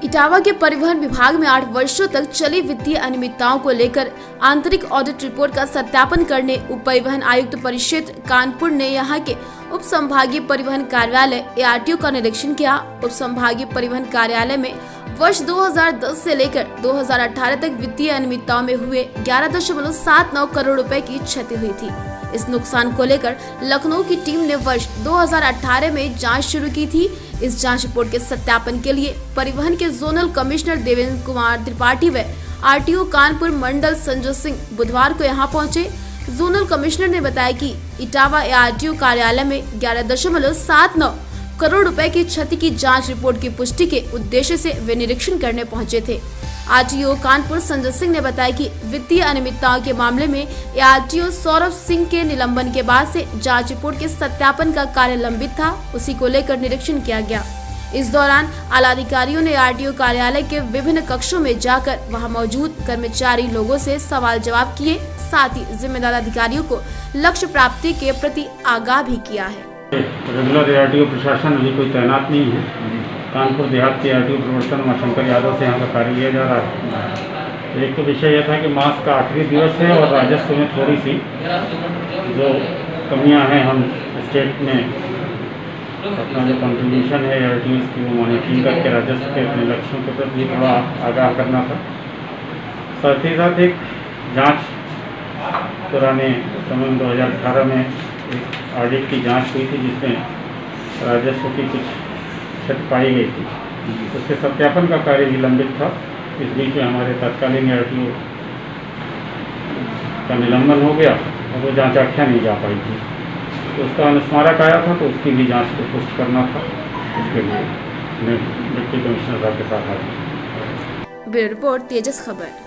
इटावा के परिवहन विभाग में 8 वर्षों तक चली वित्तीय अनियमितताओं को लेकर आंतरिक ऑडिट रिपोर्ट का सत्यापन करने उप परिवहन आयुक्त परिक्षेत्र कानपुर ने यहां के उप संभागीय परिवहन कार्यालय ARTO का निरीक्षण किया। उप संभागीय परिवहन कार्यालय में वर्ष 2010 से लेकर 2018 तक वित्तीय अनियमितताओं में हुए 11.79 करोड़ रुपए की क्षति हुई थी। इस नुकसान को लेकर लखनऊ की टीम ने वर्ष 2018 में जांच शुरू की थी। इस जांच रिपोर्ट के सत्यापन के लिए परिवहन के जोनल कमिश्नर देवेंद्र कुमार त्रिपाठी व RTO कानपुर मंडल संजय सिंह बुधवार को यहां पहुंचे। जोनल कमिश्नर ने बताया कि इटावा ARTO कार्यालय में 11.79 करोड़ रुपए की क्षति की जांच रिपोर्ट की पुष्टि के उद्देश्य से वे निरीक्षण करने पहुंचे थे। RTO कानपुर संजय सिंह ने बताया कि वित्तीय अनियमितताओं के मामले में ARTO सौरभ सिंह के निलंबन के बाद से जांच रिपोर्ट के सत्यापन का कार्य लंबित था, उसी को लेकर निरीक्षण किया गया। इस दौरान आला अधिकारियों ने RTO कार्यालय के विभिन्न कक्षों में जाकर वहां मौजूद कर्मचारी लोगों से सवाल जवाब किए, साथ ही जिम्मेदार अधिकारियों को लक्ष्य प्राप्ति के प्रति आगाह भी किया है। रेगुलर ARTO प्रशासन अभी कोई तैनात नहीं है। कानपुर देहात के ARTO प्रवर्तन उमाशंकर यादव से यहाँ का कार्य लिया जा रहा है। तो एक तो विषय यह था कि मास का आखिरी दिवस है और राजस्व में थोड़ी सी जो कमियां हैं, हम स्टेट में अपना जो कंट्रीब्यूशन है ARTO की वो मॉनिटरिंग करके राजस्व के अपने लक्ष्यों के प्रति थोड़ा आगाह करना था। साथ ही साथ एक जाँच पुराने समय 2018 में एक ऑडिट की जांच हुई थी जिसमें राजस्व की कुछ क्षति पाई गई थी, उसके सत्यापन का कार्य भी लंबित था। इस बीच में हमारे तत्कालीन ARTO का निलंबन हो गया और वो जांच आख्या नहीं जा पाई थी, तो उसका अनुस्मारक आया था, तो उसकी भी जांच को पुष्ट करना था। उसके लिए मैं डिप्टी कमिश्नर साहब के साथ आया। ब्यूरो रिपोर्ट, तेजस खबर।